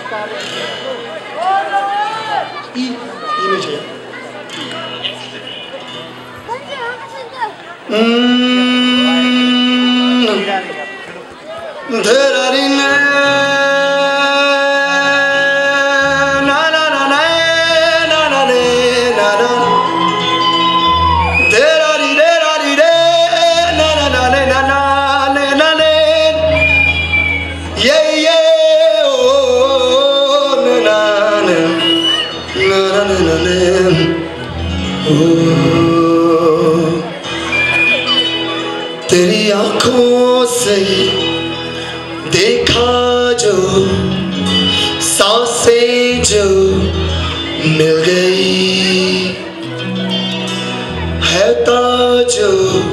में चाहिए तेरी आंखों से देखा जो सांसें जो मिल गई है जो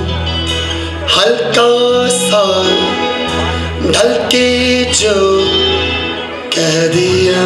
हल्का सा ढल के जो कह दिया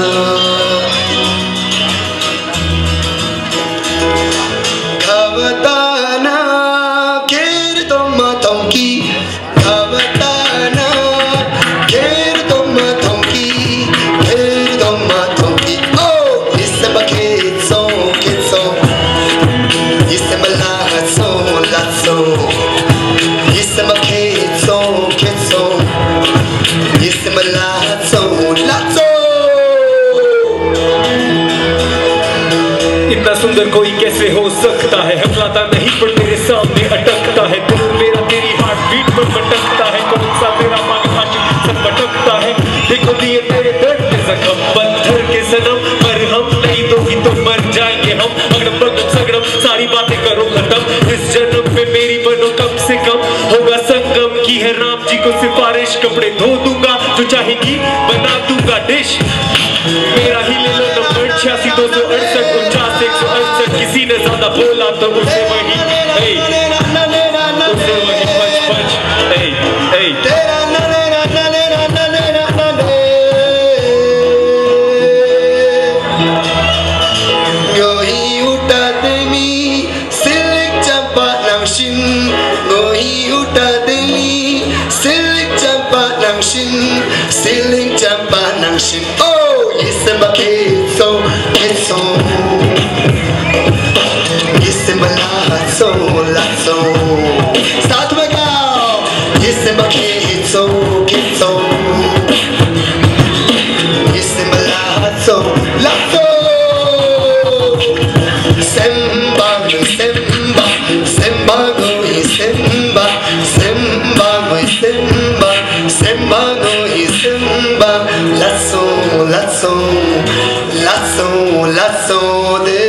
इतना सुंदर कोई कैसे हो सकता है, हकलाता नहीं पर तेरे सामने अटकता है। दिल मेरा तेरी हार्ट बीट पर भटकता है, कौन सा तेरा मन आशिक सब भटकता है। देखो दिए तेरे दर्द के जख्म पत्थर के सनम, पर हम नहीं दोगी तो मर जाएंगे हम। अगड़म बगड़म सगड़म सारी बातें करो खत्म, इस जन्म में मेरी बनो कम से कम। होगा संगम की है राम जी को सिफारिश, कपड़े धो दूंगा जो चाहेगी बना दूंगा डिश। मेरा ही ले लो नंबर 86 268 49 168, किसी ने ज्यादा बोला तो उसे वही उसे वही पच पच Siling jampa nang shin, oh yisema ketso ketso, yisema latso, start with now, yisema ketso ketso, yisema latso, semba semba semba go semba semba go semba semba go semba lasso lasso lasso lasso de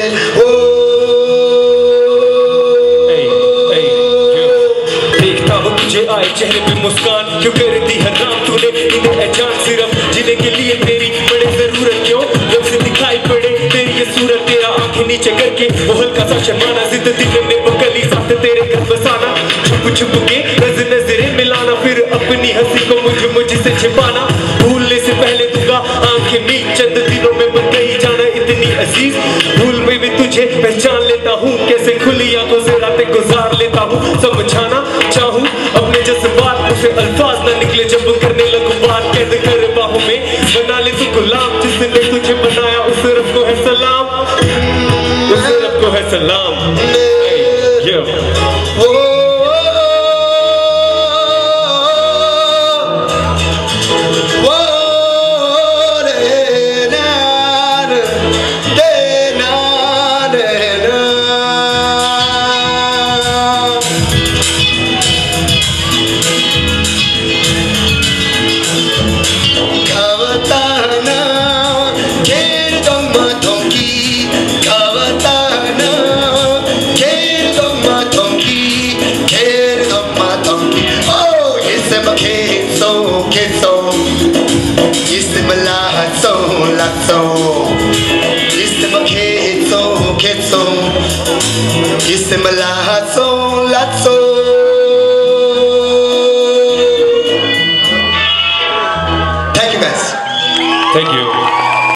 देखता हूँ तुझे आए चेहरे पे मुस्कान, क्यों कर दी है राम तूने इन्हें अचान। सिर्फ जीने के लिए तेरी बड़े जरूरत क्यों, जब से दिखाई पड़े तेरी ये सूरत, तेरा आंखें नीचे करके वो हल्का सा शर्माना, जिद दिल में बकली साथ तेरे घर बसाना, छुप छुप के नजरें मिलाना, फिर अपनी हंसी को मुझसे छिपाना। भूलने से पहले दूंगा आंखें मीच, चंद दिनों में बन गई जाना इतनी अजीज। भूल में भी तुझे पहचान लेता हूँ, कैसे खुली आंखों से रातें गुजार लेता हूँ। समझाना चाहूँ अपने जज्बात, उसे अल्फाज न निकले जब करने लगूं बात। कैद कर बाहों में बना ले तू गुलाम, जिसने तुझे बनाया उस रब को है सलाम, उस रब को है सलाम। Ketso,